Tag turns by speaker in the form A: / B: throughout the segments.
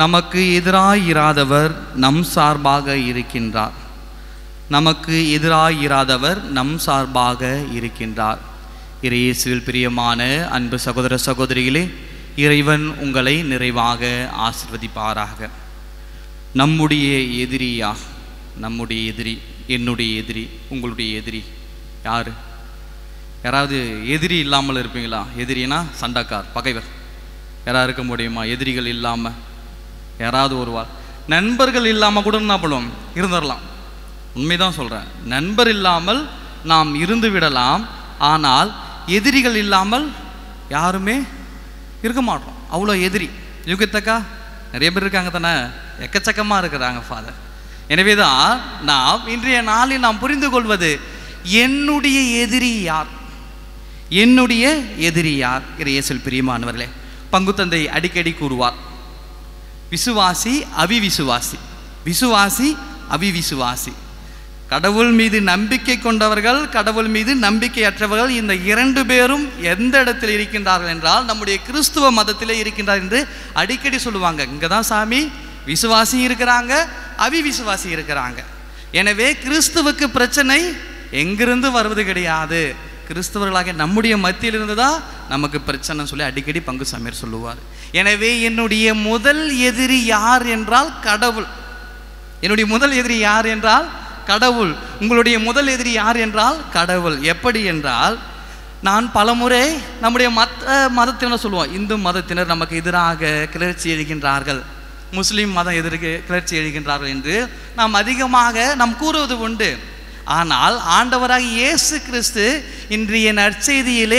A: நமக்கு எதிராயிராதவர் நம் சார்பாக இருக்கின்றார். நமக்கு எதிராயிராதவர் நம் சார்பாக இருக்கின்றார். இயேசுவில் பிரியமான அன்பு சகோதர சகோதரிகளே, இறைவன் உங்களை நிறைவாக ஆசீர்வதிப்பாராக. நம்முடைய எதிரியா? நம்முடைய எதிரி, என்னுடைய எதிரி, உங்களுடைய எதிரி யார்? யாராவது எதிரி இல்லாமல் இருப்பீங்களா? எதிரினா சண்டைக்கார், பகைவர். யாராவது இருக்க முடியுமா எதிரிகள் இல்லாமல்? யாராவது ஒருவார். நண்பர்கள் இல்லாமல் கூட என்ன பண்ணுவோம்? இருந்துடலாம். உண்மைதான் சொல்கிறேன். நண்பர் இல்லாமல் நாம் இருந்து விடலாம். ஆனால் எதிரிகள் இல்லாமல் யாருமே இருக்க மாட்டோம். அவ்வளோ எதிரி. யுகத்தக்கா நிறைய பேர் இருக்காங்க தானே, எக்கச்சக்கமாக இருக்கிறாங்க ஃபாதர். எனவே தான் நாம் இன்றைய நாளில் நாம் புரிந்து கொள்வது, என்னுடைய எதிரி யார்? என்னுடைய எதிரி யார்? இயேசுவில் பிரியமானவர்களே, பங்கு தந்தை அடிக்கடி கூறுவார், விசுவாசி அவிவிசுவாசி, விசுவாசி அவிவிசுவாசி. கடவுள் மீது நம்பிக்கை கொண்டவர்கள், கடவுள் மீது நம்பிக்கையற்றவர்கள், இந்த இரண்டு பேரும் எந்த இடத்தில் இருக்கின்றார்கள் என்றால் நம்முடைய கிறிஸ்துவ மதத்திலே இருக்கின்றார் என்று அடிக்கடி சொல்லுவாங்க. இங்கே தான் சாமி விசுவாசி இருக்கிறாங்க, அவிவிசுவாசி இருக்கிறாங்க. எனவே கிறிஸ்துவுக்கு பிரச்சனை எங்கிருந்து வருவது கிடையாது, கிறிஸ்தவர்களாக நம்முடைய மத்தியிலிருந்து தான் நமக்கு பிரச்சனை சொல்லி அடிக்கடி பங்கு சாமியார் சொல்லுவார். எனவே என்னுடைய முதல் எதிரி யார் என்றால் கடவுள். என்னுடைய முதல் எதிரி யார் என்றால் கடவுள். உங்களுடைய முதல் எதிரி யார் என்றால் கடவுள். எப்படி என்றால், நான் பலமுறை நம்முடைய மதத்தினர் சொல்லுவோம், இந்து மதத்தினர் நமக்கு எதிராக கிளர்ச்சி எழுகின்றார்கள், முஸ்லீம் மதம் எதிர்க்கு கிளர்ச்சி எழுகின்றார்கள் என்று நாம் அதிகமாக நாம் கூறுவது உண்டு. ஆனால் ஆண்டவராக இயேசு கிறிஸ்து இன்றைய நற்செய்தியிலே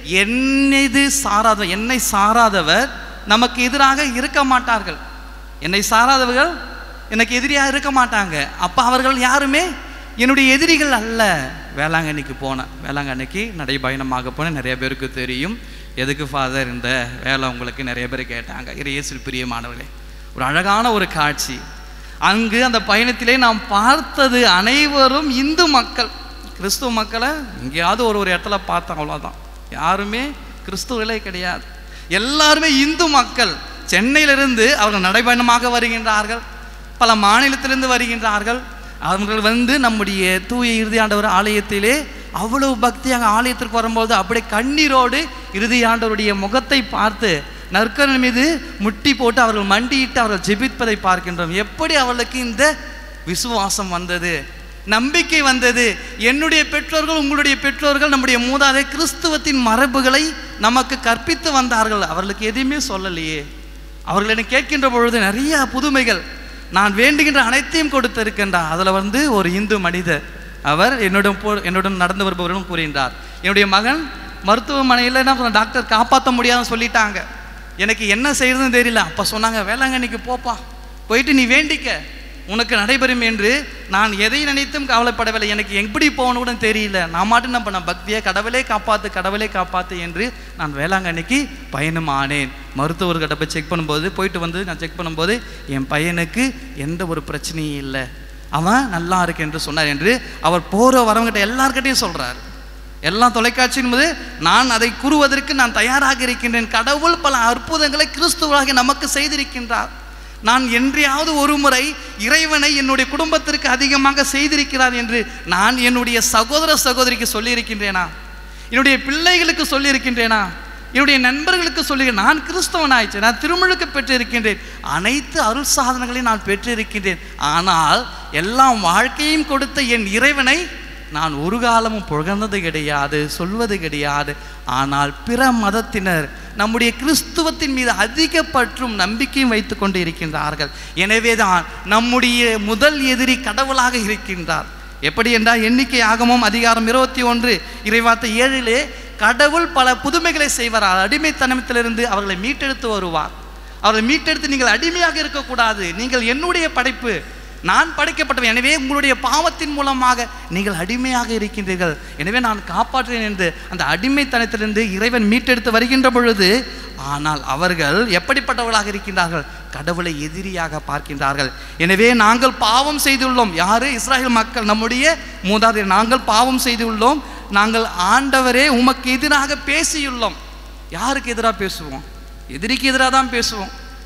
A: என்னை சாராதவர் நமக்கு எதிராக இருக்க மாட்டார்கள். என்னை சாராதவர்கள் எனக்கு எதிரியாக இருக்க மாட்டாங்க. அப்போ அவர்கள் யாருமே என்னுடைய எதிரிகள் அல்ல. வேளாங்கண்ணிக்கு போனேன், வேளாங்கண்ணிக்கு நடைபயணமாக போனேன். நிறைய பேருக்கு தெரியும் எதுக்கு ஃபாதர் இந்த வேலை உங்களுக்கு நிறைய பேர் கேட்டாங்க. இயேசுவில் பிரியமானவர்களே, ஒரு அழகான ஒரு காட்சி. அங்கு அந்த பயணத்திலே நாம் பார்த்தது அனைவரும் இந்து மக்கள். கிறிஸ்துவ மக்களை எங்கேயாவது ஒரு இடத்துல பார்த்தோம், அவ்வளோதான். யாருமே கிறிஸ்துவர்களே கிடையாது, எல்லாருமே இந்து மக்கள். சென்னையிலிருந்து அவர்கள் நடைபயணமாக வருகின்றார்கள், பல மாநிலத்திலிருந்து வருகின்றார்கள். அவர்கள் நம்முடைய தூய இறுதி ஆண்டவர் ஆலயத்திலே அவ்வளவு பக்தியாக ஆலயத்திற்கு வரும்போது அப்படியே கண்ணீரோடு இறுதி ஆண்டவருடைய முகத்தை பார்த்து நற்கரன் மீது முட்டி போட்டு அவர்கள் மண்டியிட்டு அவர்கள் ஜெபிப்பதை பார்க்கின்றோம். எப்படி அவர்களுக்கு இந்த விசுவாசம் வந்தது, நம்பிக்கை வந்தது? என்னுடைய பெற்றோர்கள், உங்களுடைய பெற்றோர்கள், நம்முடைய மூதாதை கிறிஸ்துவத்தின் மரபுகளை நமக்கு கற்பித்து வந்தார்கள். அவர்களுக்கு எதுவுமே சொல்லலையே. அவர்கள் என்னை கேட்கின்ற பொழுது நிறைய புதுமைகள், நான் வேண்டுகின்ற அனைத்தையும் கொடுத்திருக்கின்றார். அதில் ஒரு இந்து மனிதர், அவர் என்னுடன் நடந்து வருபவர்களும் கூறுகின்றார், என்னுடைய மகன் மருத்துவமனையில் என்ன சொன்ன, டாக்டர் காப்பாற்ற முடியாதுன்னு சொல்லிட்டாங்க, எனக்கு என்ன செய்யறதுன்னு தெரியல. அப்போ சொன்னாங்க, வேளாங்கண்ணிக்கு போப்பா, போயிட்டு நீ வேண்டிக்க, உனக்கு நடைபெறும் என்று. நான் எதை நினைத்தும் கவலைப்படவில்லை, எனக்கு எப்படி போகணும் கூட தெரியல. நான் மட்டும் என்ன பண்ண, பக்தியை கடவுளே காப்பாற்று, கடவுளே காப்பாற்று என்று நான் வேளாங்கண்ணிக்கு பயணம் ஆனேன். மருத்துவர்கிட்ட போய் செக் பண்ணும்போது, நான் செக் பண்ணும்போது என் பையனுக்கு எந்த ஒரு பிரச்சனையும் இல்லை, அவன் நல்லா இருக்கு என்று சொன்னார் என்று அவர் போகிற வரவங்கிட்ட எல்லார்கிட்டையும் சொல்கிறார். எல்லா தொலைக்காட்சியின் போது நான் அதை கூறுவதற்கு நான் தயாராக இருக்கின்றேன். கடவுள் பல அற்புதங்களை கிறிஸ்துவராக நமக்கு செய்திருக்கின்றார். நான் என்றையாவது ஒரு முறை இறைவனை என்னுடைய குடும்பத்திற்கு அதிகமாக செய்திருக்கிறார் என்று நான் என்னுடைய சகோதர சகோதரிக்கு சொல்லியிருக்கின்றேனா? என்னுடைய பிள்ளைகளுக்கு சொல்லியிருக்கின்றேனா? என்னுடைய நண்பர்களுக்கு சொல்லி நான் கிறிஸ்தவனாயிற்று, நான் திருமுழுக்கு பெற்றிருக்கின்றேன், அனைத்து அருள் சாதனங்களையும் நான் பெற்றிருக்கின்றேன். ஆனால் எல்லாம் வாழ்க்கையும் கொடுத்த என் இறைவனை நான் ஒரு காலமும் புகழ்ந்தது கிடையாது, சொல்வது கிடையாது. ஆனால் பிற மதத்தினர் நம்முடைய கிறிஸ்துவத்தின் மீது அதிக பற்றும் நம்பிக்கையும் வைத்து கொண்டு இருக்கின்றார்கள். எனவே தான் நம்முடைய முதல் எதிரி கடவுளாக இருக்கின்றார். எப்படி என்றால், எண்ணிக்கை ஆகமம் அதிகாரம் 21 இறைவார்த்தை 7 கடவுள் பல புதுமைகளை செய்வார். அடிமைத்தனத்திலிருந்து அவர்களை மீட்டெடுத்து வருவார். அவர்களை மீட்டெடுத்து, நீங்கள் அடிமையாக இருக்கக்கூடாது, நீங்கள் என்னுடைய படைப்பு, நான் படைக்கப்பட்டவன், எனவே உங்களுடைய பாவத்தின் மூலமாக நீங்கள் அடிமையாக இருக்கின்றீர்கள், எனவே நான் காப்பாற்றுவேன் என்று அந்த அடிமைத்தனத்திலிருந்து இறைவன் மீட்டெடுத்து வருகின்ற பொழுது, ஆனால் அவர்கள் எப்படிப்பட்டவர்களாக இருக்கின்றார்கள்? கடவுளை எதிரியாக பார்க்கின்றார்கள். எனவே நாங்கள் பாவம் செய்துள்ளோம். யாரு? இஸ்ராயேல் மக்கள், நம்முடைய மூதாதையர். நாங்கள் பாவம் செய்துள்ளோம், நாங்கள் ஆண்டவரே உமக்கு எதிராக பேசியுள்ளோம். யாருக்கு எதிராக பேசுவோம்? எதிரிக்கு எதிராக தான் பேசுவோம்.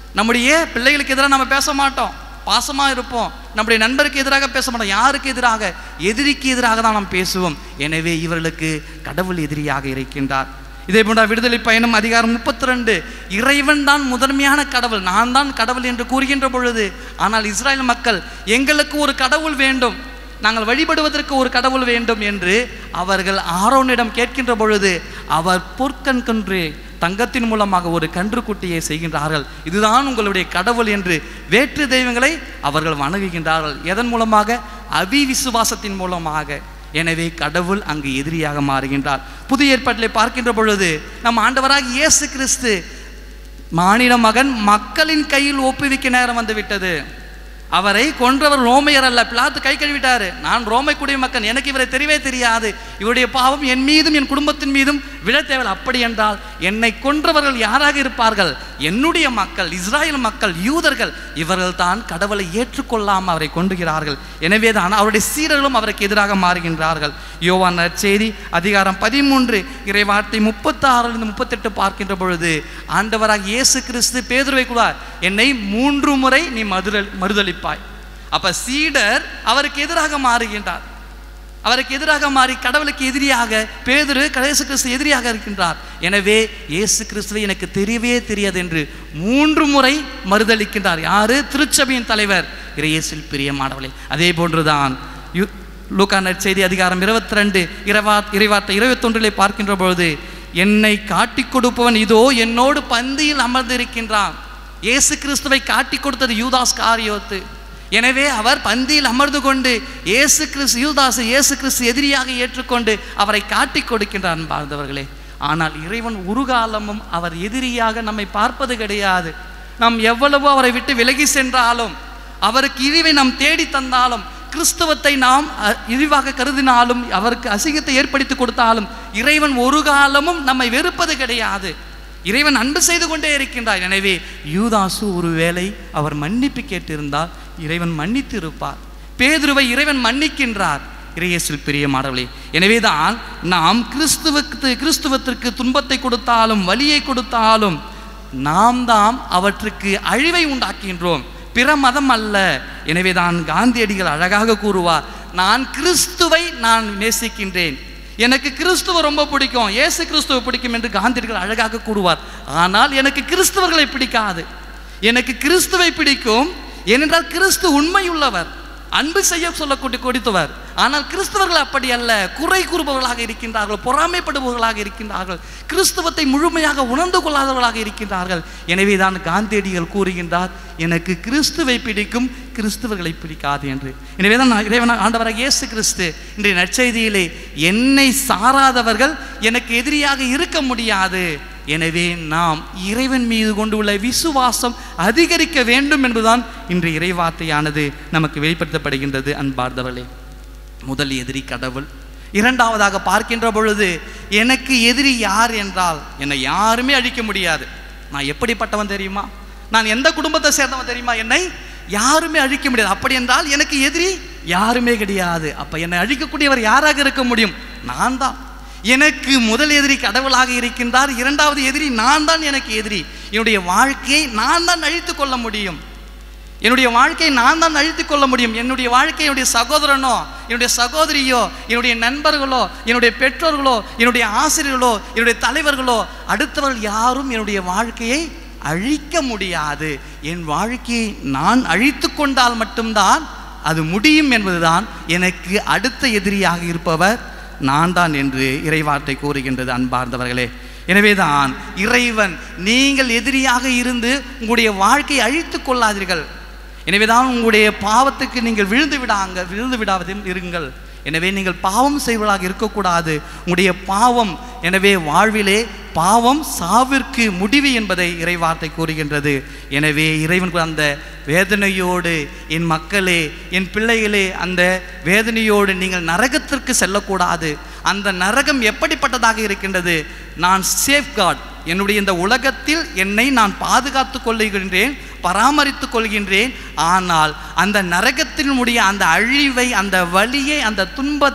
A: நம்முடைய பிள்ளைகளுக்கு எதிராக நம்ம பேச மாட்டோம், பாசமாக இருப்போம். நம்முடைய நண்பருக்கு எதிராக பேச மாட்டோம். யாருக்கு எதிராக? எதிரிக்கு எதிராக தான் நாம் பேசுவோம். எனவே இவர்களுக்கு கடவுள் எதிரியாக இருக்கின்றார். இதே போன்ற விடுதலை பயணம் அதிகாரம் 32, இறைவன் தான் முதன்மையான கடவுள், நான் தான் கடவுள் என்று கூறுகின்ற பொழுது, ஆனால் இஸ்ராயல் மக்கள் எங்களுக்கு ஒரு கடவுள் வேண்டும், நாங்கள் வழிபடுவதற்கு ஒரு கடவுள் வேண்டும் என்று அவர்கள் ஆரோனிடம் கேட்கின்ற பொழுது, அவர் பொற்கண்கன்று தங்கத்தின் மூலமாக ஒரு கன்றுக்குட்டியை செய்கின்றார்கள். இதுதான் உங்களுடைய கடவுள் என்று வேற்று தெய்வங்களை அவர்கள் வணங்குகின்றார்கள். எதன் மூலமாக? அவிவிசுவாசத்தின் மூலமாக. எனவே கடவுள் அங்கு எதிரியாக மாறுகின்றார். புதிய ஏற்பாட்டிலே பார்க்கின்ற பொழுது நம் ஆண்டவராக இயேசு கிறிஸ்து மானிட மகன் மக்களின் கையில் ஒப்புவிக்க நேரம் வந்து விட்டது. அவரை கொன்றவர் ரோமையர் அல்ல. பிலாத்து கை கழுவிட்டாரு, நான் ரோமை குடிமகன், எனக்கு இவரை தெரியவே தெரியாது, இவருடைய பாவம் என் மீதும் என் குடும்பத்தின் மீதும் விழ தேவை. அப்படி என்றால் என்னை கொன்றவர்கள் யாராக இருப்பார்கள்? என்னுடைய மக்கள், இஸ்ராயல் மக்கள், யூதர்கள். இவர்கள் தான் கடவுளை ஏற்றுக்கொள்ளாமல் அவரை கொண்டுகிறார்கள். எனவே தான் அவருடைய சீடர்களும் அவருக்கு எதிராக மாறுகின்றார்கள். யோவான் நற்செய்தி அதிகாரம் 13 இறைவார்த்தை 36-38 பார்க்கின்ற பொழுது ஆண்டவராக இயேசு கிறிஸ்து பேதுருவை கூட, என்னை 3 முறை நீ மறுதலிப்பாய். அப்ப சீடர் அவருக்கு எதிராக மாறுகின்றார். அவருக்கு எதிராக மாறி கடவுளுக்கு எதிரியாக பேதுரு இயேசு கிறிஸ்து எதிரியாக இருக்கின்றார். எனவே இயேசு கிறிஸ்துவை எனக்கு தெரியவே தெரியாது என்று 3 முறை மறுதளிக்கின்றார். யாரு? திருச்சபையின் தலைவர் இயேசுவில் பிரியமானவர்களே. அதே போன்றுதான் லூக்கா நற்செய்தி அதிகாரம் 22 இறைவார்த்தை 21 பார்க்கின்ற பொழுது, என்னை காட்டி கொடுப்பவன் இதோ என்னோடு பந்தியில் அமர்ந்திருக்கின்றான். இயேசு கிறிஸ்துவை காட்டி கொடுத்தது யூதாஸ் காரியோத்து. எனவே அவர் பந்தியில் அமர்ந்து கொண்டு இயேசு கிறிஸ்து எதிரியாக ஏற்றுக்கொண்டு அவரை காட்டி கொடுக்கின்றார் பார்த்தவர்களே. ஆனால் இறைவன் ஒரு காலமும் அவர் எதிரியாக நம்மை பார்ப்பது கிடையாது. நாம் எவ்வளவோ அவரை விட்டு விலகி சென்றாலும், அவருக்கு இழிவை நாம் தேடி தந்தாலும், கிறிஸ்துவத்தை நாம் இழிவாக கருதினாலும், அவருக்கு அசிங்கத்தை ஏற்படுத்தி கொடுத்தாலும், இறைவன் ஒரு காலமும் நம்மை வெறுப்பது கிடையாது. இறைவன் அன்பு செய்து கொண்டே இருக்கின்றார். எனவே யூதாசு ஒருவேளை அவர் மன்னிப்பு கேட்டிருந்தால் இறைவன் மன்னித்து இருப்பார். பேதுருவை இறைவன் மன்னிக்கின்றார். இயேசுவில் பிரியமானவர்களே, எனவேதான் நாம் கிறிஸ்துவத்திற்கு துன்பத்தை கொடுத்தாலும் வலியை கொடுத்தாலும் நாம் தான் அவற்றுக்கு அழிவை உண்டாக்கின்றோம், பிற மதம் அல்ல. எனவேதான் காந்தியடிகள் அழகாக கூறுவார், நான் கிறிஸ்துவை நான் நேசிக்கின்றேன், எனக்கு கிறிஸ்துவ ரொம்ப பிடிக்கும், இயேசு கிறிஸ்துவை பிடிக்கும் என்று காந்தியடிகள் அழகாக கூறுவார். ஆனால் எனக்கு கிறிஸ்தவர்களை பிடிக்காது. எனக்கு கிறிஸ்துவை பிடிக்கும், ஏனென்றால் கிறிஸ்து உண்மையுள்ளவர், அன்பு செய்ய சொல்லக்கூடிய கொடுத்தவர். ஆனால் கிறிஸ்தவர்கள் அப்படி அல்ல, குறை கூறுபவர்களாக இருக்கின்றார்கள், பொறாமைப்படுபவர்களாக இருக்கின்றார்கள், கிறிஸ்துவத்தை முழுமையாக உணர்ந்து கொள்ளாதவர்களாக இருக்கின்றார்கள். எனவே தான் காந்தியடிகள் கூறுகின்றார், எனக்கு கிறிஸ்துவை பிடிக்கும், கிறிஸ்தவர்களை பிடிக்காது என்று. எனவே தான் இறைவன் ஆண்டவராக இயேசு கிறிஸ்து இன்றைய நற்செய்தியிலே, என்னை சாராதவர்கள் எனக்கு எதிரியாக இருக்க முடியாது, எனவே நாம் இறைவன் மீது கொண்டுள்ள விசுவாசம் அதிகரிக்க வேண்டும் என்பதுதான் இன்று இறைவார்த்தையானது நமக்கு வெளிப்படுத்தப்படுகின்றது. அன்பார்ந்தவர்களே, முதல் எதிரி கடவுள். இரண்டாவதாக பார்க்கின்ற பொழுது, எனக்கு எதிரி யார் என்றால் என்னை யாருமே அழிக்க முடியாது. நான் எப்படிப்பட்டவன் தெரியுமா? நான் எந்த குடும்பத்தை சேர்ந்தவன் தெரியுமா? என்னை யாருமே அழிக்க முடியாது. அப்படி என்றால் எனக்கு எதிரி யாருமே கிடையாது. அப்ப என்னை அழிக்கக்கூடியவர் யாராக இருக்க முடியும்? நான் தான். எனக்கு முதல் எதிரி கடவுளாக இருக்கின்றார். இரண்டாவது எதிரி நான் தான். எனக்கு எதிரி என்னுடைய வாழ்க்கையை நான் தான் அழித்து கொள்ள முடியும். என்னுடைய வாழ்க்கையை நான் தான் அழித்து கொள்ள முடியும். என்னுடைய வாழ்க்கை என்னுடைய சகோதரனோ, என்னுடைய சகோதரியோ, என்னுடைய நண்பர்களோ, என்னுடைய பெற்றோர்களோ, என்னுடைய ஆசிரியர்களோ, என்னுடைய தலைவர்களோ, அடுத்தவர்கள் யாரும் என்னுடைய வாழ்க்கையை அழிக்க முடியாது. என் வாழ்க்கையை நான் அழித்து கொண்டால் மட்டும்தான் அது முடியும் என்பதுதான் எனக்கு அடுத்த எதிரியாக இருப்பவர் நான் தான் என்று இறைவார்த்தை கூறுகின்றது. அன்பார்ந்தவர்களே, எனவேதான் இறைவன், நீங்கள் எதிரியாக இருந்து உங்களுடைய வாழ்க்கையை அழித்து கொள்ளாதீர்கள், எனவேதான் உங்களுடைய பாவத்துக்கு நீங்கள் விழுந்து விடாவதில் இருங்கள். எனவே நீங்கள் பாவம் செய்வதாக இருக்கக்கூடாது. உங்களுடைய பாவம் எனவே வாழ்விலே பாவம் சாவிற்கு முடிவு என்பதை இறைவார்த்தை கூறுகின்றது. எனவே இறைவன் அந்த வேதனையோடு, என் மக்களே, என் பிள்ளைகளே, அந்த வேதனையோடு நீங்கள் நரகத்திற்கு செல்லக்கூடாது. அந்த நரகம் எப்படிப்பட்டதாக இருக்கின்றது? நான் சேஃப்கார்ட், என்னுடைய இந்த உலகத்தில் என்னை நான் பாதுகாத்து கொள்கின்றேன், பராமரித்து கொள்கின்றேன். ஆனால் அந்த நரகத்தினுடைய அந்த அழிவை, அந்த வலியை, அந்த துன்பத்தை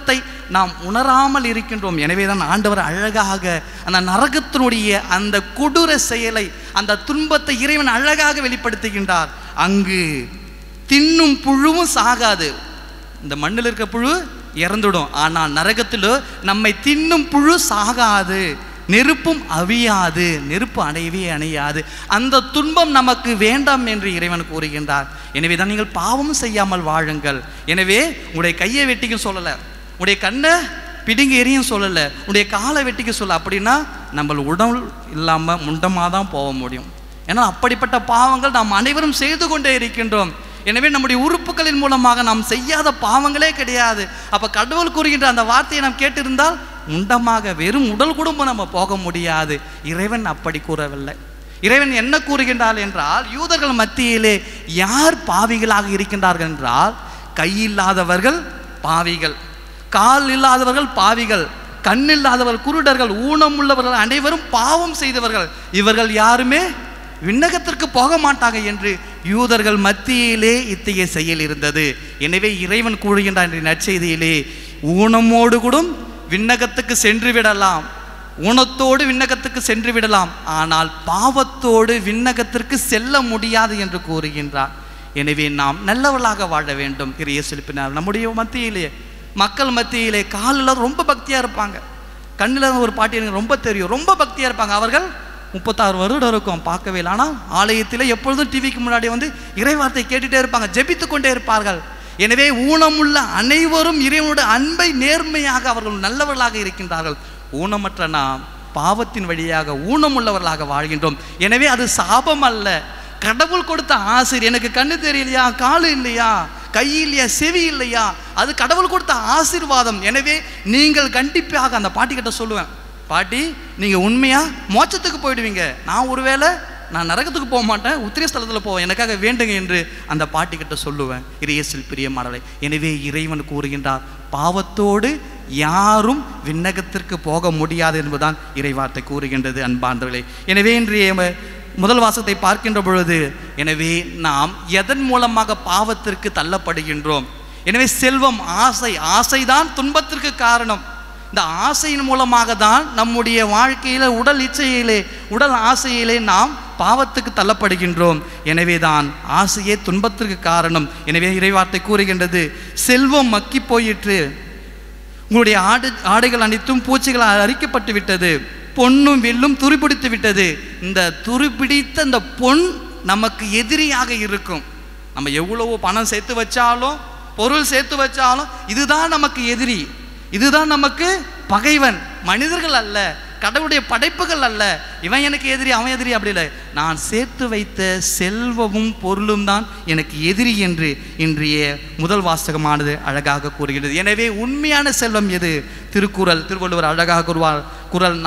A: நாம் உணராமல் இருக்கின்றோம். எனவே தான் ஆண்டவர் அழகாக அந்த நரகத்தினுடைய அந்த கொடூர செயலை, அந்த துன்பத்தை இறைவன் அழகாக வெளிப்படுத்துகின்றார். அங்கு தின்னும் புழுவும் சாகாது. இந்த மண்ணில் இருக்க புழு இறந்துடும், ஆனால் நரகத்தில் நம்மை தின்னும் புழு சாகாது, நெருப்பும் அவியாது, நெருப்பு அணையவே அணையாது. அந்த துன்பம் நமக்கு வேண்டாம் என்று இறைவன் கூறுகின்றார். எனவே தான் நீங்கள் பாவம் செய்யாமல் வாழுங்கள். எனவே உங்களுடைய கையை வெட்டிக்க சொல்லலை, உங்களுடைய கண்ணை பிடுங்கி எறியும் சொல்லலை, உங்களுடைய காலை வெட்டிக்க சொல்ல. அப்படின்னா நம்ம உடல் இல்லாமல் முண்டமாக தான் போக முடியும். ஏன்னா அப்படிப்பட்ட பாவங்கள் நாம் அனைவரும் செய்து கொண்டே இருக்கின்றோம். எனவே நம்முடைய உறுப்புகளின் மூலமாக நாம் செய்யாத பாவங்களே கிடையாது. அப்போ கடவுள் கூறுகின்ற அந்த வார்த்தையை நாம் கேட்டிருந்தால் முண்டமாக வெறும் உடல் கூட நம்ம போக முடியாது. இறைவன் அப்படி கூறவில்லை. இறைவன் என்ன கூறுகின்றார் என்றால், யூதர்கள் மத்தியிலே யார் பாவிகளாக இருக்கின்றார்கள் என்றால், கை இல்லாதவர்கள் பாவிகள், கால் இல்லாதவர்கள் பாவிகள், கண் இல்லாதவர்கள் குருடர்கள், ஊனம் உள்ளவர்கள் அனைவரும் பாவம் செய்தவர்கள், இவர்கள் யாருமே விண்ணகத்திற்கு போக மாட்டாங்க என்று யூதர்கள் மத்தியிலே இத்தகைய செயல் இருந்தது. எனவே இறைவன் கூறுகின்றான் நற்செய்தியிலே, ஊனமோடு கூட விண்ணகத்துக்கு சென்று விடலாம், ஊனத்தோடு விண்ணகத்துக்கு சென்று விடலாம், ஆனால் பாவத்தோடு விண்ணகத்திற்கு செல்ல முடியாது என்று கூறுகின்றார். எனவே நாம் நல்லவர்களாக வாழ வேண்டும். இயேசுவினார் நம்முடைய மத்தியிலே, மக்கள் மத்தியிலே காலில் ரொம்ப பக்தியாக இருப்பாங்க, கண்ணில் ஒரு பாட்டி எனக்கு ரொம்ப தெரியும், ரொம்ப பக்தியாக இருப்பாங்க. அவர்கள் 36 வருடம் இருக்கும், பார்க்கவே இல்லை. ஆனால் ஆலயத்தில் எப்பொழுதும் டிவிக்கு முன்னாடி வந்து இறைவார்த்தை கேட்டுகிட்டே இருப்பாங்க, ஜெபித்து கொண்டே இருப்பார்கள். எனவே ஊனமுள்ள அனைவரும் இறைவனுடைய அன்பை நேர்மையாக அவர்கள் நல்லவர்களாக இருக்கின்றார்கள். ஊனமற்ற நாம் பாவத்தின் வழியாக ஊனமுள்ளவர்களாக வாழ்கின்றோம். எனவே அது சாபம் அல்ல, கடவுள் கொடுத்த ஆசீர். எனக்கு கண்ணு தெரியலையா, காலு இல்லையா, கை இல்லையா, செவி இல்லையா, அது கடவுள் கொடுத்த ஆசீர்வாதம். எனவே நீங்கள் கண்டிப்பாக அந்த பாட்டிக்கிட்ட சொல்லுவேன், பாட்டி நீங்கள் உண்மையாக மோட்சத்துக்கு போயிடுவீங்க, நான் ஒருவேளை நான் நரகத்துக்கு போக மாட்டேன், உத்திரிய ஸ்தலத்தில் போவேன், எனக்காக வேண்டுங்க என்று அந்த பாட்டிக்கிட்ட சொல்லுவேன். இயேசுவில் பிரியமானவர்களே, எனவே இறைவன் கூறுகின்றார், பாவத்தோடு யாரும் விண்ணகத்திற்கு போக முடியாது என்பதுதான் இறைவார்த்தை கூறுகின்றது. அன்பார்ந்தவர்களே, எனவே இன்றைய முதல் வாசகத்தை பார்க்கின்ற பொழுது, எனவே நாம் எதன் மூலமாக பாவத்திற்கு தள்ளப்படுகின்றோம்? எனவே செல்வம், ஆசைதான் துன்பத்திற்கு காரணம். இந்த ஆசையின் மூலமாக தான் நம்முடைய வாழ்க்கையில் உடல் இச்சையிலே, உடல் ஆசையிலே நாம் பாவத்துக்கு தள்ளப்படுகின்றோம். எனவே தான் ஆசையே துன்பத்திற்கு காரணம். எனவே இறைவார்த்தை கூறுகின்றது, செல்வம் மக்கி போயிற்று, உங்களுடைய ஆடைகள் அனைத்தும் பூச்சிகளால் அரிக்கப்பட்டு விட்டது, பொன்னும் வெள்ளும் துருப்பிடித்து விட்டது. இந்த துருப்பிடித்த இந்த பொன் நமக்கு எதிரியாக இருக்கும். நம்ம எவ்வளவோ பணம் சேர்த்து வச்சாலும், பொருள் சேர்த்து வச்சாலும், இதுதான் நமக்கு எதிரி, இதுதான் நமக்கு பகைவன். மனிதர்கள் அல்ல, கடவுளுடைய படைப்புகள் அல்ல, இவன் எனக்கு எதிரி அவன் எதிரி அப்படி இல்லை, நான் சேர்த்து வைத்த செல்வமும் பொருளும் தான் எனக்கு எதிரி என்று இன்றைய முதல் வாசகமானது அழகாக கூறுகிறது. எனவே உண்மையான செல்வம் எது? திருவள்ளுவர் அழகாக கூறுவார், குறள்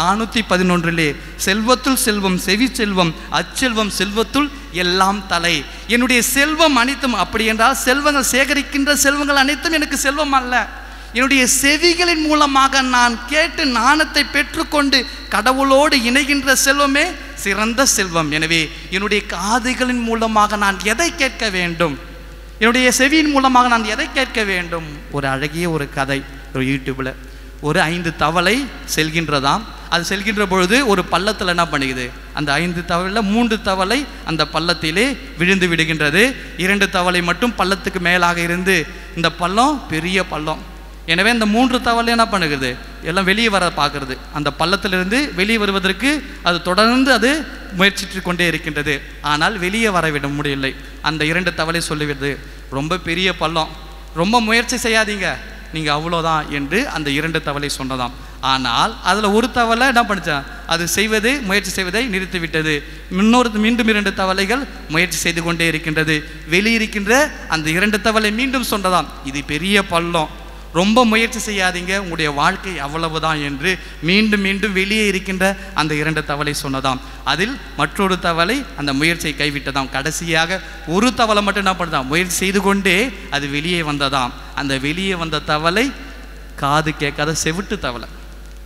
A: 411 செல்வத்துள் செல்வம் செவி செல்வம், அச்செல்வம் செல்வத்துள் எல்லாம் தலை. என்னுடைய செல்வம் அனைத்தும், அப்படி என்றால் செல்வங்கள் சேகரிக்கின்ற செல்வங்கள் அனைத்தும் எனக்கு செல்வம் அல்ல, என்னுடைய செவிகளின் மூலமாக நான் கேட்டு ஞானத்தை பெற்றுக்கொண்டு கடவுளோடு இணைகின்ற செல்வமே சிறந்த செல்வம். எனவே என்னுடைய காதுகளின் மூலமாக நான் எதை கேட்க வேண்டும், என்னுடைய செவியின் மூலமாக நான் எதை கேட்க வேண்டும்? ஒரு அழகிய ஒரு கதை ஒரு யூடியூப்பில், ஒரு 5 தவளை செல்கின்றதாம். அது செல்கின்ற பொழுது ஒரு பள்ளத்தில் என்ன பண்ணுகிறது, அந்த 5 தவளையில் 3 தவளை அந்த பள்ளத்திலே விழுந்து விடுகின்றது, 2 தவளை மட்டும் பள்ளத்துக்கு மேலாக இருந்து, இந்த பள்ளம் பெரிய பள்ளம். எனவே இந்த 3 தவளை என்ன பண்ணுகிறது, எல்லாம் வெளியே வர பார்க்கறது, அந்த பள்ளத்திலிருந்து வெளியே வருவதற்கு அது தொடர்ந்து அது முயற்சித்து கொண்டே இருக்கின்றது. ஆனால் வெளியே வரவிட முடியவில்லை. அந்த 2 தவளை சொல்லுவது, ரொம்ப பெரிய பள்ளம், ரொம்ப முயற்சி செய்யாதீங்க, நீங்கள் அவ்வளோதான் என்று அந்த 2 தவளை சொன்னதாம். ஆனால் அதில் ஒரு தவளை என்ன பண்ணிச்சா, அது முயற்சி செய்வதை நிறுத்திவிட்டது. மீண்டும் 2 தவளைகள் முயற்சி செய்து கொண்டே இருக்கின்றது. வெளியிருக்கின்ற அந்த 2 தவளை மீண்டும் சொன்னதாம், இது பெரிய பள்ளம், ரொம்ப முயற்சி செய்யாதீங்க, உங்களுடைய வாழ்க்கை அவ்வளவுதான் என்று மீண்டும் மீண்டும் வெளியே இருக்கின்ற அந்த 2 தவளை சொன்னதாம். அதில் மற்றொரு தவளை அந்த முயற்சியை கைவிட்டதாம். கடைசியாக ஒரு தவளை மட்டும் என்ன பண்ணுதான், முயற்சி செய்து கொண்டே அது வெளியே வந்ததாம். அந்த வெளியே வந்த தவளை காது கேட்காத செவிட்டு தவளை,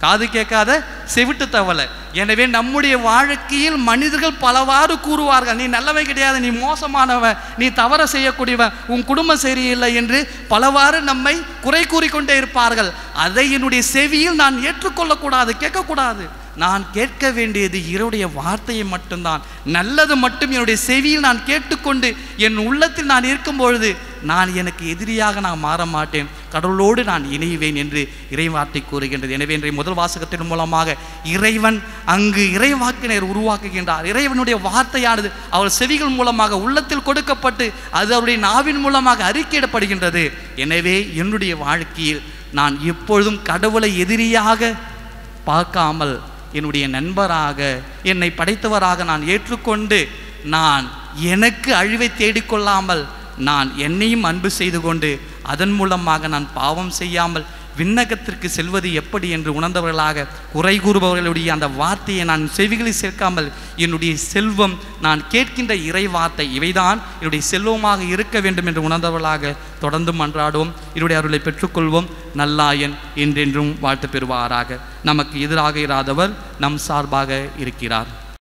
A: காது கேட்காத செவிட்டு தவளை. எனவே நம்முடைய வாழ்க்கையில் மனிதர்கள் பலவாறு கூறுவார்கள், நீ நல்லவன் கிடையாது, நீ மோசமானவன், நீ தவற செய்யக்கூடியவன், உன் குடும்பம் சரியில்லை என்று பலவாறு நம்மை குறை கூறிக்கொண்டே இருப்பார்கள். அதை என்னுடைய செவியில் நான் ஏற்றுக்கொள்ளக்கூடாது, கேட்கக்கூடாது. நான் கேட்க வேண்டியது இறைவனுடைய வார்த்தையை மட்டும்தான். நல்லது மட்டும் என்னுடைய செவியில் நான் கேட்டுக்கொண்டு என் உள்ளத்தில் நான் இருக்கும் பொழுது நான் எனக்கு எதிரியாக நான் மாற மாட்டேன், கடவுளோடு நான் இணைவேன் என்று இறைவார்த்தை கூறுகின்றது. எனவே இன்றைய முதல் வாசகத்தின் மூலமாக இறைவன் அங்கு இறைவாக்கினர் உருவாக்குகின்றார். இறைவனுடைய வார்த்தையானது அவர் செவிகள் மூலமாக உள்ளத்தில் கொடுக்கப்பட்டு அது அவருடைய நாவின் மூலமாக அறிக்கையிடப்படுகின்றது. எனவே என்னுடைய வாழ்க்கையில் நான் எப்பொழுதும் கடவுளை எதிரியாக பார்க்காமல் என்னுடைய நண்பராக, என்னை படைத்தவராக நான் ஏற்றுக்கொண்டு நான் எனக்கு அழிவை தேடிக்கொள்ளாமல் நான் என்னையும் அன்பு செய்து கொண்டு அதன் மூலமாக நான் பாவம் செய்யாமல் விண்ணகத்திற்கு செல்வது எப்படி என்று உணர்ந்தவர்களாக, குறை கூறுபவர்களுடைய அந்த வார்த்தையை நான் செவிகளில் சேர்க்காமல் என்னுடைய செல்வம், நான் கேட்கின்ற இறை வார்த்தை, இவைதான் என்னுடைய செல்வமாக இருக்க வேண்டும் என்று உணர்ந்தவர்களாக தொடர்ந்து மன்றாடுவோம். என்னுடைய அருளை பெற்றுக்கொள்வோம். நல்லாயன் என்றென்றும் வாழ்த்து பெறுவாராக. நமக்கு எதிராக இராதவர் நம் சார்பாக இருக்கிறார்.